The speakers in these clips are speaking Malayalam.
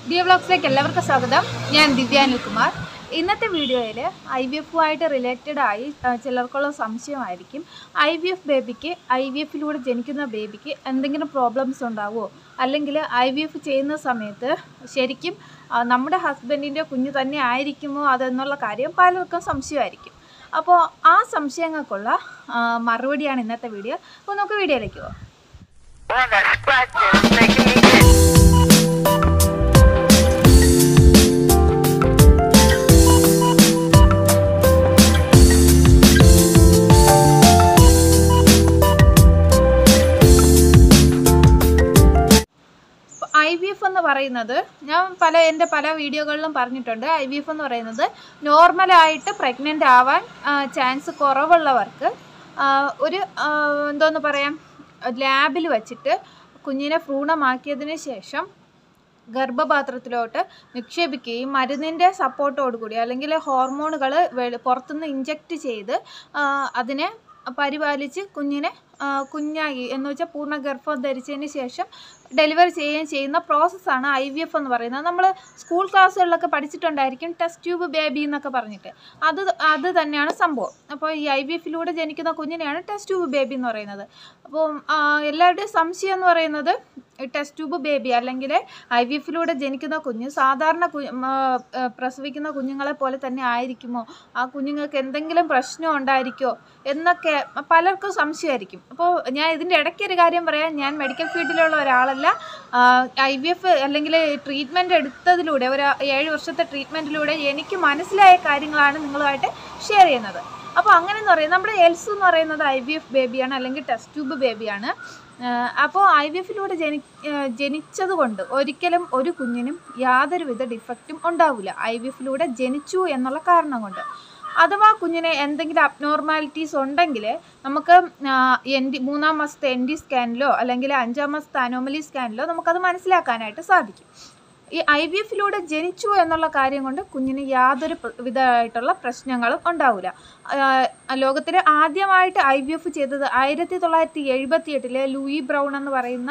Dear Vlogs, എല്ലാവർക്കും സ്വാഗതം. ഞാൻ ദിവ്യ Anilkumar. ഇന്നത്തെ വീഡിയോയിൽ IVF ആയിട്ട് റിലേറ്റഡ് ആയി ചിലർക്കുള്ള സംശയമായിരിക്കും. IVF ബേബിക്ക് IVFിലൂടെ ജനിക്കുന്ന ബേബിക്ക് എന്തെങ്കിലും പ്രോബ്ലംസ് ഉണ്ടാവുമോ, അല്ലെങ്കിൽ IVF ചെയ്യുന്ന സമയത്ത് ശരിക്കും നമ്മുടെ ഹസ്ബൻഡിൻ്റെ കുഞ്ഞ് തന്നെ ആയിരിക്കുമോ അതെന്നുള്ള കാര്യം പലർക്കും സംശയമായിരിക്കും. അപ്പോൾ ആ സംശയങ്ങൾക്കുള്ള മറുപടിയാണ് ഇന്നത്തെ വീഡിയോ. അപ്പോൾ നമുക്ക് വീഡിയോയിലേക്ക് പോകാം. IVF എന്ന് പറയുന്നത് ഞാൻ എൻ്റെ പല വീഡിയോകളിലും പറഞ്ഞിട്ടുണ്ട്. IVF എന്ന് പറയുന്നത് നോർമലായിട്ട് പ്രഗ്നൻ്റ് ആവാൻ ചാൻസ് കുറവുള്ളവർക്ക് ഒരു എന്തോന്ന് പറയാം, ലാബിൽ വച്ചിട്ട് കുഞ്ഞിനെ ഭ്രൂണമാക്കിയതിന് ശേഷം ഗർഭപാത്രത്തിലോട്ട് നിക്ഷേപിക്കുകയും മരുന്നിൻ്റെ സപ്പോർട്ടോടുകൂടി അല്ലെങ്കിൽ ഹോർമോണുകൾ പുറത്തുനിന്ന് ഇഞ്ചക്റ്റ് ചെയ്ത് അതിനെ പരിപാലിച്ച് കുഞ്ഞിനെ കുഞ്ഞായി എന്ന് വെച്ചാൽ പൂർണ്ണ ഗർഭം ധരിച്ചതിന് ശേഷം ഡെലിവറി ചെയ്യുന്ന പ്രോസസ്സാണ് IVF എന്ന് പറയുന്നത്. നമ്മൾ സ്കൂൾ ക്ലാസ്സുകളിലൊക്കെ പഠിച്ചിട്ടുണ്ടായിരിക്കും, ടെസ്റ്റ് ട്യൂബ് ബേബി എന്നൊക്കെ പറഞ്ഞിട്ട്. അത് തന്നെയാണ് സംഭവം. അപ്പോൾ ഈ IVFിലൂടെ ജനിക്കുന്ന കുഞ്ഞിനെയാണ് ടെസ്റ്റ് ട്യൂബ് ബേബി എന്ന് പറയുന്നത്. അപ്പോൾ എല്ലാവരുടെയും സംശയം എന്ന് പറയുന്നത് ടെസ്റ്റ് ട്യൂബ് ബേബി അല്ലെങ്കിൽ IVFിലൂടെ ജനിക്കുന്ന കുഞ്ഞ് സാധാരണ പ്രസവിക്കുന്ന കുഞ്ഞുങ്ങളെ പോലെ തന്നെ ആയിരിക്കുമോ, ആ കുഞ്ഞുങ്ങൾക്ക് എന്തെങ്കിലും പ്രശ്നം ഉണ്ടായിരിക്കുമോ എന്നൊക്കെ പലർക്കും സംശയമായിരിക്കും. അപ്പോൾ ഞാൻ ഇതിൻ്റെ ഇടയ്ക്കൊരു കാര്യം പറയാം, ഞാൻ മെഡിക്കൽ ഫീൽഡിലുള്ള ഒരാളല്ല. IVF അല്ലെങ്കിൽ ട്രീറ്റ്മെൻറ്റ് എടുത്തതിലൂടെ ഒരു 7 വർഷത്തെ ട്രീറ്റ്മെൻറ്റിലൂടെ എനിക്ക് മനസ്സിലായ കാര്യങ്ങളാണ് നിങ്ങളുമായിട്ട് ഷെയർ ചെയ്യുന്നത്. അപ്പോൾ അങ്ങനെയെന്ന് പറയുന്നത് നമ്മുടെ എൽസ് എന്ന് പറയുന്നത് IVF ബേബിയാണ് അല്ലെങ്കിൽ ടെസ്റ്റ് ട്യൂബ് ബേബിയാണ്. അപ്പോൾ IVFിലൂടെ ജനിച്ചത് കൊണ്ട് ഒരിക്കലും ഒരു കുഞ്ഞിനും യാതൊരുവിധ ഡിഫക്റ്റും ഉണ്ടാവില്ല. IVFിലൂടെ ജനിച്ചു എന്നുള്ള കാരണം കൊണ്ട്. അഥവാ കുഞ്ഞിന് എന്തെങ്കിലും അബ്നോർമാലിറ്റീസ് ഉണ്ടെങ്കിൽ നമുക്ക് 3-ാം മാസത്തെ ND സ്കാനിലോ അല്ലെങ്കിൽ 5-ാം മാസത്തെ അനോമലി സ്കാനിലോ നമുക്കത് മനസ്സിലാക്കാനായിട്ട് സാധിക്കും. ഈ IVFിലൂടെ ജനിച്ചു എന്നുള്ള കാര്യം കൊണ്ട് കുഞ്ഞിന് യാതൊരു വിധമായിട്ടുള്ള പ്രശ്നങ്ങളും ഉണ്ടാവില്ല. ലോകത്തിൽ ആദ്യമായിട്ട് IVF ചെയ്തത് 1978 ലൂയി ബ്രൗൺ എന്ന് പറയുന്ന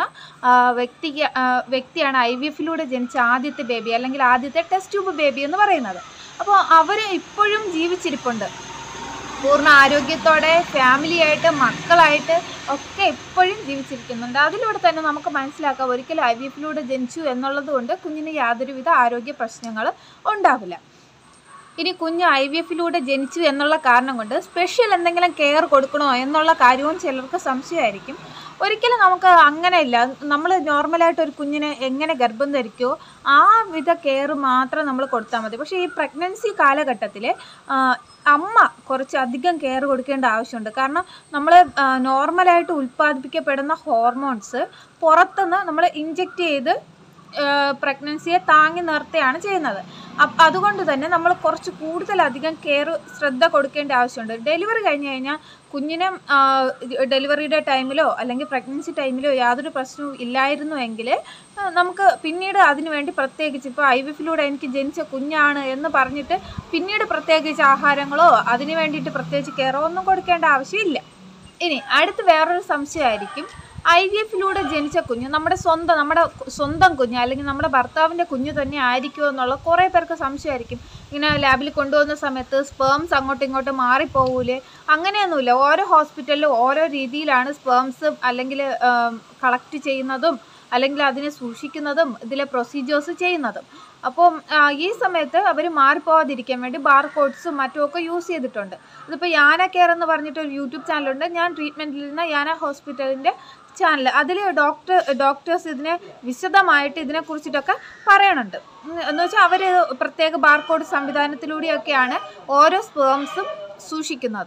വ്യക്തിയാണ് IVFിലൂടെ ജനിച്ച ആദ്യത്തെ ബേബി അല്ലെങ്കിൽ ആദ്യത്തെ ടെസ്റ്റ് ട്യൂബ് ബേബി എന്ന് പറയുന്നത്. അപ്പോൾ അവർ ഇപ്പോഴും ജീവിച്ചിരിപ്പുണ്ട്, പൂർണ്ണ ആരോഗ്യത്തോടെ ഫാമിലിയായിട്ട് മക്കളായിട്ട് ഒക്കെ ഇപ്പോഴും ജീവിച്ചിരിക്കുന്നുണ്ട്. അതിലൂടെ തന്നെ നമുക്ക് മനസ്സിലാക്കാം ഒരിക്കലും IVFിലൂടെ ജനിച്ചു എന്നുള്ളത് കൊണ്ട് കുഞ്ഞിന് യാതൊരുവിധ ആരോഗ്യ പ്രശ്നങ്ങളും ഉണ്ടാവില്ല. ഇനി കുഞ്ഞ് IVFിലൂടെ ജനിച്ചു എന്നുള്ള കാരണം കൊണ്ട് സ്പെഷ്യൽ എന്തെങ്കിലും കെയർ കൊടുക്കണോ എന്നുള്ള കാര്യവും ചിലർക്ക് സംശയമായിരിക്കും. ഒരിക്കലും നമുക്ക് അങ്ങനെയില്ല. നമ്മൾ നോർമലായിട്ട് ഒരു കുഞ്ഞിനെ എങ്ങനെ ഗർഭം ധരിക്കുമോ ആ വിധ കെയർ മാത്രം നമ്മൾ കൊടുത്താൽ മതി. പക്ഷേ ഈ പ്രഗ്നൻസി കാലഘട്ടത്തിൽ അമ്മ കുറച്ച് അധികം കെയർ കൊടുക്കേണ്ട ആവശ്യമുണ്ട്. കാരണം നമ്മൾ നോർമലായിട്ട് ഉൽപ്പാദിപ്പിക്കപ്പെടുന്ന ഹോർമോൺസ് പുറത്തുനിന്ന് നമ്മൾ ഇഞ്ചെക്റ്റ് ചെയ്ത് പ്രഗ്നൻസിയെ താങ്ങി നിർത്തുകയാണ് ചെയ്യുന്നത്. അതുകൊണ്ട് തന്നെ നമ്മൾ കുറച്ച് കൂടുതലധികം ശ്രദ്ധ കൊടുക്കേണ്ട ആവശ്യമുണ്ട്. ഡെലിവറി കഴിഞ്ഞ് കഴിഞ്ഞാൽ കുഞ്ഞിനെ ഡെലിവറിയുടെ ടൈമിലോ അല്ലെങ്കിൽ പ്രഗ്നൻസി ടൈമിലോ യാതൊരു പ്രശ്നവും ഇല്ലായിരുന്നുവെങ്കിൽ നമുക്ക് പിന്നീട് അതിനു വേണ്ടി പ്രത്യേകിച്ച് ഇപ്പോൾ IVFിലൂടെ എനിക്ക് ജനിച്ച കുഞ്ഞാണ് എന്ന് പറഞ്ഞിട്ട് പിന്നീട് പ്രത്യേകിച്ച് ആഹാരങ്ങളോ അതിന് വേണ്ടിയിട്ട് പ്രത്യേകിച്ച് കെയറോ ഒന്നും കൊടുക്കേണ്ട ആവശ്യമില്ല. ഇനി അടുത്ത് വേറൊരു സംശയമായിരിക്കും, IVFിലൂടെ ജനിച്ച കുഞ്ഞ് നമ്മുടെ സ്വന്തം കുഞ്ഞ് അല്ലെങ്കിൽ നമ്മുടെ ഭർത്താവിൻ്റെ കുഞ്ഞ് തന്നെ ആയിരിക്കുമോ എന്നുള്ള കുറേ പേർക്ക് സംശയമായിരിക്കും. ഇങ്ങനെ ലാബിൽ കൊണ്ടുപോകുന്ന സമയത്ത് സ്പേംസ് അങ്ങോട്ടും ഇങ്ങോട്ടും മാറിപ്പോകൂലേ? അങ്ങനെയൊന്നുമില്ല. ഓരോ ഹോസ്പിറ്റലിലും ഓരോ രീതിയിലാണ് സ്പേംസ് അല്ലെങ്കിൽ കളക്ട് ചെയ്യുന്നതും അല്ലെങ്കിൽ അതിനെ സൂക്ഷിക്കുന്നതും ഇതിലെ പ്രൊസീജിയേഴ്സ് ചെയ്യുന്നതും. അപ്പോൾ ഈ സമയത്ത് അവർ മാറിപ്പോവാതിരിക്കാൻ വേണ്ടി ബാർകോഡ്സും മറ്റുമൊക്കെ യൂസ് ചെയ്തിട്ടുണ്ട്. ഇതിപ്പോൾ യാന കെയർ എന്ന് പറഞ്ഞിട്ടൊരു യൂട്യൂബ് ചാനലുണ്ട്. ഞാൻ ട്രീറ്റ്മെൻറ്റിലിരുന്ന യാന ഹോസ്പിറ്റലിൻ്റെ ചാനൽ. അതിൽ ഡോക്ടേഴ്സ് ഇതിനെ വിശദമായിട്ട് ഇതിനെക്കുറിച്ചിട്ടൊക്കെ പറയണുണ്ട്. എന്ന് വെച്ചാൽ അവർ പ്രത്യേക ബാർകോഡ് സംവിധാനത്തിലൂടെയൊക്കെയാണ് ഓരോ സ്പേംസും സൂക്ഷിക്കുന്നത്.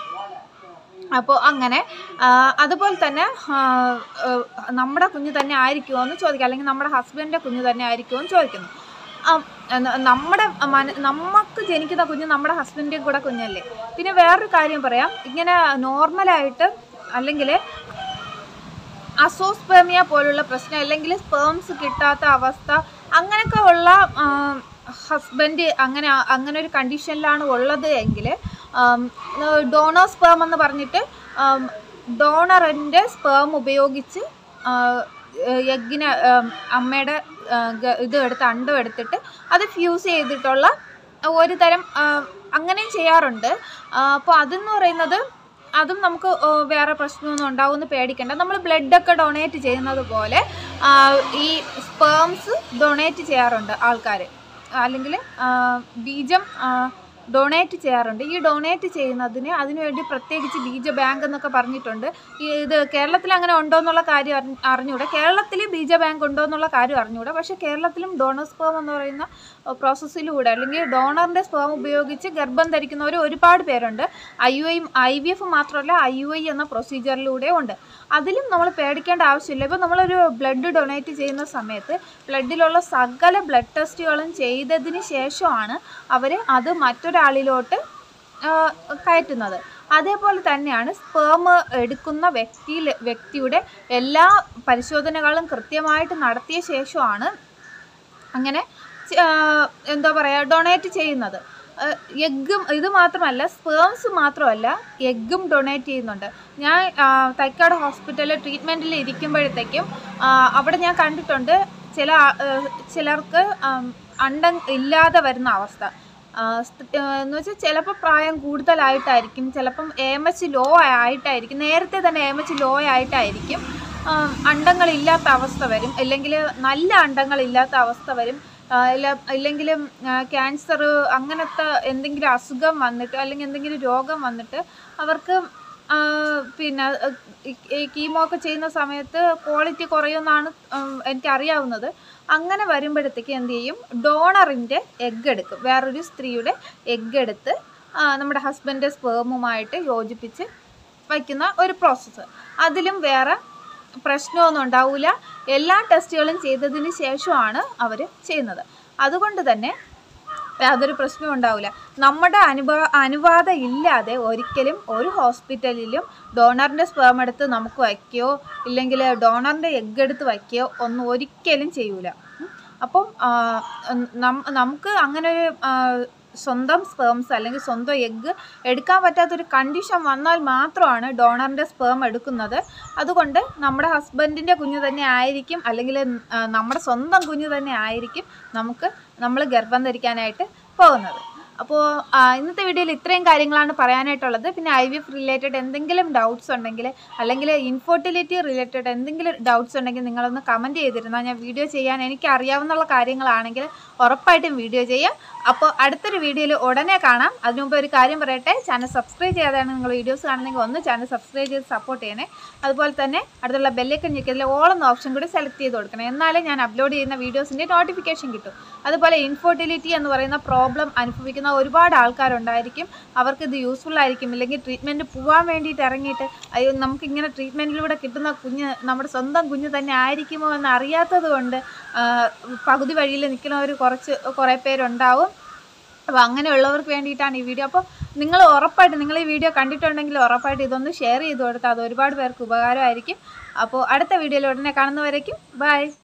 അപ്പോൾ അങ്ങനെ അതുപോലെ തന്നെ നമ്മുടെ കുഞ്ഞ് തന്നെ ആയിരിക്കുമോ എന്ന് ചോദിക്കുക, അല്ലെങ്കിൽ നമ്മുടെ ഹസ്ബൻഡിൻ്റെ കുഞ്ഞ് തന്നെ ആയിരിക്കുമോ എന്ന് ചോദിക്കുന്നു. നമുക്ക് ജനിക്കുന്ന കുഞ്ഞ് നമ്മുടെ ഹസ്ബൻഡിൻ്റെയും കൂടെ കുഞ്ഞല്ലേ. പിന്നെ വേറൊരു കാര്യം പറയാം, ഇങ്ങനെ നോർമലായിട്ട് അല്ലെങ്കിൽ അസോസ്പെർമിയ പോലുള്ള പ്രശ്നം അല്ലെങ്കിൽ സ്പേംസ് കിട്ടാത്ത അവസ്ഥ അങ്ങനെയൊക്കെ ഉള്ള ഹസ്ബൻഡ് അങ്ങനെ ഒരു കണ്ടീഷനിലാണ് ഉള്ളത് എങ്കിൽ ഡോണർ സ്പേം എന്ന് പറഞ്ഞിട്ട് ഡോണറിൻ്റെ സ്പേം ഉപയോഗിച്ച് എഗ്ഗിനെ അമ്മയുടെ ഇതും എടുത്ത് അണ്ടം എടുത്തിട്ട് അത് ഫ്യൂസ് ചെയ്തിട്ടുള്ള ഒരു തരം അങ്ങനെയും ചെയ്യാറുണ്ട്. അപ്പോൾ അതെന്ന് പറയുന്നത് അതും നമുക്ക് വേറെ പ്രശ്നമൊന്നും ഉണ്ടാവുമെന്ന് പേടിക്കേണ്ട. നമ്മൾ ബ്ലഡൊക്കെ ഡൊണേറ്റ് ചെയ്യുന്നത് പോലെ ഈ സ്പേംസ് ഡൊണേറ്റ് ചെയ്യാറുണ്ട് ആൾക്കാർ, അല്ലെങ്കിൽ ബീജം ഡൊണേറ്റ് ചെയ്യാറുണ്ട്. ഈ ഡൊണേറ്റ് ചെയ്യുന്നതിന് അതിനുവേണ്ടി പ്രത്യേകിച്ച് ബീജ ബാങ്ക് എന്നൊക്കെ പറഞ്ഞിട്ടുണ്ട്. ഇത് കേരളത്തിൽ അങ്ങനെ ഉണ്ടോ എന്നുള്ള കാര്യം അറിഞ്ഞുകൂടാ. കേരളത്തിൽ ബീജ ബാങ്ക് ഉണ്ടോ എന്നുള്ള കാര്യം അറിഞ്ഞുകൂടാ. പക്ഷേ കേരളത്തിലും ഡോണർ സ്പേം എന്ന് പറയുന്ന പ്രോസസ്സിലൂടെ അല്ലെങ്കിൽ ഡോണറിൻ്റെ സ്പേം ഉപയോഗിച്ച് ഗർഭം ധരിക്കുന്നവർ ഒരുപാട് പേരുണ്ട്. IVF മാത്രമല്ല IUI എന്ന പ്രൊസീജിയറിലൂടെ ഉണ്ട്. അതിലും നമ്മൾ പേടിക്കേണ്ട ആവശ്യമില്ല. ഇപ്പോൾ നമ്മളൊരു ബ്ലഡ് ഡൊണേറ്റ് ചെയ്യുന്ന സമയത്ത് ബ്ലഡിലുള്ള സകല ബ്ലഡ് ടെസ്റ്റുകളും ചെയ്തതിന് ശേഷമാണ് അവർ അത് മറ്റൊരാളിലോട്ട് കയറ്റുന്നത്. അതേപോലെ തന്നെയാണ് സ്പേം എടുക്കുന്ന വ്യക്തിയുടെ എല്ലാ പരിശോധനകളും കൃത്യമായിട്ട് നടത്തിയ ശേഷമാണ് അങ്ങനെ എന്താ പറയുക ഡൊണേറ്റ് ചെയ്യുന്നത്. എഗ്ഗും ഇത് മാത്രമല്ല, സ്പേംസ് മാത്രമല്ല, എഗ്ഗും ഡൊണേറ്റ് ചെയ്യുന്നുണ്ട്. ഞാൻ തൈക്കാട് ഹോസ്പിറ്റലിൽ ട്രീറ്റ്മെൻറ്റിൽ ഇരിക്കുമ്പോഴത്തേക്കും അവിടെ ഞാൻ കണ്ടിട്ടുണ്ട് ചിലർക്ക് അണ്ടം ഇല്ലാതെ വരുന്ന അവസ്ഥ. എന്ന് വെച്ചാൽ ചിലപ്പോൾ പ്രായം കൂടുതലായിട്ടായിരിക്കും, ചിലപ്പം AMH ലോ ആയിട്ടായിരിക്കും, നേരത്തെ തന്നെ AMH ലോ ആയിട്ടായിരിക്കും അണ്ടങ്ങളില്ലാത്ത അവസ്ഥ വരും, അല്ലെങ്കിൽ നല്ല അണ്ടങ്ങളില്ലാത്ത അവസ്ഥ വരും, ഇല്ലെങ്കിലും ക്യാൻസർ അങ്ങനത്തെ എന്തെങ്കിലും അസുഖം വന്നിട്ട് അല്ലെങ്കിൽ എന്തെങ്കിലും രോഗം വന്നിട്ട് അവർക്ക് പിന്നെ കീമോ ഒക്കെ ചെയ്യുന്ന സമയത്ത് ക്വാളിറ്റി കുറയുമെന്നാണ് എനിക്കറിയാവുന്നത്. അങ്ങനെ വരുമ്പോഴത്തേക്ക് എന്ത് ചെയ്യും, ഡോണറിൻ്റെ എഗ്ഗ് എടുക്കും, വേറൊരു സ്ത്രീയുടെ എഗ്ഗ് എടുത്ത് നമ്മുടെ ഹസ്ബൻഡ് സ്പേമുമായിട്ട് യോജിപ്പിച്ച് വയ്ക്കുന്ന ഒരു പ്രോസസ്സ്. അതിലും വേറെ പ്രശ്നമൊന്നും ഉണ്ടാവില്ല. എല്ലാ ടെസ്റ്റുകളും ചെയ്തതിന് ശേഷമാണ് അവർ ചെയ്യുന്നത്. അതുകൊണ്ട് തന്നെ യാതൊരു പ്രശ്നവും ഉണ്ടാവില്ല. നമ്മുടെ അനുവാദം ഇല്ലാതെ ഒരിക്കലും ഒരു ഹോസ്പിറ്റലിലും ഡോണറിൻ്റെ സ്പേം എടുത്ത് നമുക്ക് വയ്ക്കുകയോ ഇല്ലെങ്കിൽ ഡോണറിൻ്റെ എഗ്ഗ് എടുത്ത് വയ്ക്കുകയോ ഒന്നും ഒരിക്കലും ചെയ്യൂല. അപ്പം നമുക്ക് അങ്ങനെ ഒരു സ്വന്തം സ്പേംസ് അല്ലെങ്കിൽ സ്വന്തം എഗ്ഗ് എടുക്കാൻ പറ്റാത്തൊരു കണ്ടീഷൻ വന്നാൽ മാത്രമാണ് ഡോണറിൻ്റെ സ്പേം എടുക്കുന്നത്. അതുകൊണ്ട് നമ്മുടെ ഹസ്ബൻഡിൻ്റെ കുഞ്ഞ് തന്നെ ആയിരിക്കും അല്ലെങ്കിൽ നമ്മുടെ സ്വന്തം കുഞ്ഞ് തന്നെ ആയിരിക്കും നമ്മൾ ഗർഭം ധരിക്കാനായിട്ട് പോകുന്നത്. അപ്പോൾ ഇന്നത്തെ വീഡിയോയിൽ ഇത്രയും കാര്യങ്ങളാണ് പറയാനായിട്ടുള്ളത്. പിന്നെ IVF റിലേറ്റഡ് എന്തെങ്കിലും ഡൗട്ട്സ് ഉണ്ടെങ്കിൽ അല്ലെങ്കിൽ ഇൻഫെർട്ടിലിറ്റി റിലേറ്റഡ് എന്തെങ്കിലും ഡൗട്ട്സ് ഉണ്ടെങ്കിൽ നിങ്ങളൊന്ന് കമൻറ്റ് ചെയ്തിരുന്നാൽ ഞാൻ വീഡിയോ ചെയ്യാൻ എനിക്ക് അറിയാവുന്ന കാര്യങ്ങളാണെങ്കിൽ ഉറപ്പായിട്ടും വീഡിയോ ചെയ്യാം. അപ്പോൾ അടുത്തൊരു വീഡിയോയിൽ ഉടനെ കാണാം. അതിനു മുമ്പ് ഒരു കാര്യം പറയട്ടെ, ചാനൽ സബ്സ്ക്രൈബ് ചെയ്യാതെയാണ് നിങ്ങൾ വീഡിയോസ് കാണുന്നെങ്കിൽ ഒന്ന് ചാനൽ സബ്സ്ക്രൈബ് ചെയ്ത് സപ്പോർട്ട് ചെയ്യണേ. അതുപോലെ തന്നെ അടുത്തുള്ള ബെല്ലൈക്കൺ ഞെക്കിയതിൽ ഓൾ എന്ന ഓപ്ഷൻ കൂടി സെലക്ട് ചെയ്ത് കൊടുക്കണം. എന്നാലേ ഞാൻ അപ്ലോഡ് ചെയ്യുന്ന വീഡിയോസിൻ്റെ നോട്ടിഫിക്കേഷൻ കിട്ടും. അതുപോലെ ഇൻഫെർട്ടിലിറ്റി എന്ന് പറയുന്ന പ്രോബ്ലം അനുഭവിക്കുന്ന ഒരുപാട് ആൾക്കാരുണ്ടായിരിക്കും. അവർക്ക് ഇത് യൂസ്ഫുൾ ആയിരിക്കും. ഇല്ലെങ്കിൽ ട്രീറ്റ്മെൻറ്റ് പോകാൻ വേണ്ടിയിട്ട് ഇറങ്ങിയിട്ട് അയ്യോ നമുക്കിങ്ങനെ ട്രീറ്റ്മെൻറ്റിലൂടെ കിട്ടുന്ന കുഞ്ഞ് നമ്മുടെ സ്വന്തം കുഞ്ഞ് തന്നെ ആയിരിക്കുമോ എന്ന് അറിയാത്തത് കൊണ്ട് പകുതി വഴിയിൽ നിൽക്കുന്നവർ കുറേ പേരുണ്ടാവും. അപ്പോൾ അങ്ങനെയുള്ളവർക്ക് വേണ്ടിയിട്ടാണ് ഈ വീഡിയോ. അപ്പോൾ നിങ്ങൾ ഉറപ്പായിട്ട് നിങ്ങൾ ഈ വീഡിയോ കണ്ടിട്ടുണ്ടെങ്കിൽ ഉറപ്പായിട്ട് ഇതൊന്ന് ഷെയർ ചെയ്ത് കൊടുത്താൽ അത് ഒരുപാട് പേർക്ക് ഉപകാരമായിരിക്കും. അപ്പോൾ അടുത്ത വീഡിയോയിൽ ഉടനെ കാണുന്നവരേക്കും ബൈ.